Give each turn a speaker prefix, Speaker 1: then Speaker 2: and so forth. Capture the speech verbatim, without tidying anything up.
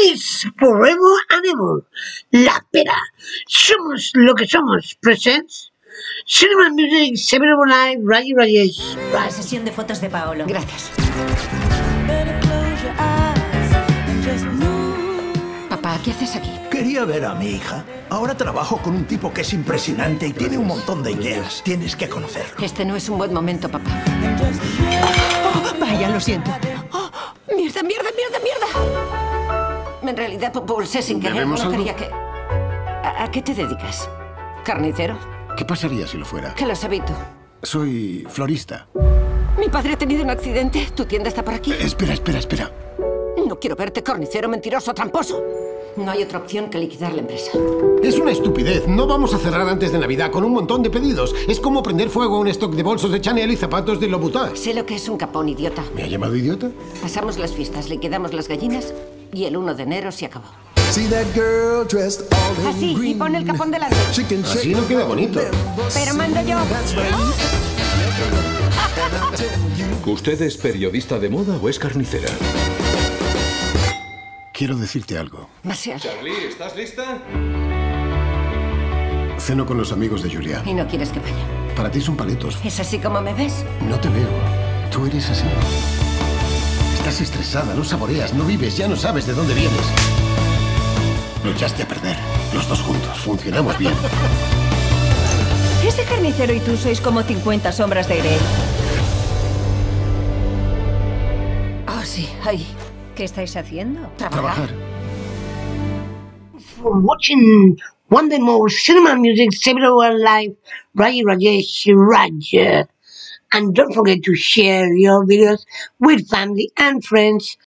Speaker 1: is forever and ever. La pera. Somos lo que somos. Presents Cinema Music seven oh nine Rayi Rajesh.
Speaker 2: La sesión de fotos de Paolo.
Speaker 3: Gracias. Papá, ¿qué haces aquí?
Speaker 4: Quería ver a mi hija. Ahora trabajo con un tipo que es impresionante y tiene un montón de ideas. Tienes que conocerlo.
Speaker 3: Este no es un buen momento, papá. Oh, vaya, lo siento. Oh, ¡Mierda, mierda, mierda, mierda! En realidad, pulsé sin querer. No quería que... ¿A, ¿A qué te dedicas? ¿Carnicero?
Speaker 5: ¿Qué pasaría si lo fuera?
Speaker 3: Que los evito.
Speaker 5: Soy florista.
Speaker 3: Mi padre ha tenido un accidente. ¿Tu tienda está por aquí?
Speaker 5: Eh, espera, espera, espera.
Speaker 3: No quiero verte, carnicero, mentiroso, tramposo. No hay otra opción que liquidar la empresa.
Speaker 5: Es una estupidez. No vamos a cerrar antes de Navidad con un montón de pedidos. Es como prender fuego a un stock de bolsos de Chanel y zapatos de Louboutin.
Speaker 3: Sé lo que es un capón, idiota.
Speaker 5: ¿Me ha llamado idiota?
Speaker 3: Pasamos las fiestas, liquidamos las gallinas y el uno de enero se acabó. Así, y pon el capón delante.
Speaker 5: Así no queda bonito.
Speaker 3: Pero mando yo.
Speaker 6: ¿Usted es periodista de moda o es carnicera?
Speaker 5: Quiero decirte algo.
Speaker 3: Demasiado.
Speaker 6: Charlie, ¿estás lista?
Speaker 5: Ceno con los amigos de Julia.
Speaker 3: Y no quieres que vaya.
Speaker 5: Para ti son paletos.
Speaker 3: ¿Es así como me ves?
Speaker 5: No te veo. Tú eres así. Estás estresada, no saboreas, no vives, ya no sabes de dónde vienes. Lo echaste a perder. Los dos juntos. Funcionamos bien.
Speaker 2: Ese carnicero y tú sois como cincuenta sombras de Grey.
Speaker 3: Oh, sí, ahí.
Speaker 2: ¿Qué estáis haciendo?
Speaker 5: Trabajar.
Speaker 1: For watching one day more Cinema Music seven oh one Live, Rayi Rajesh Raj. And don't forget to share your videos with family and friends.